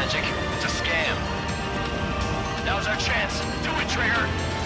magic. It's a scam. Now's our chance. Do it, Trigger!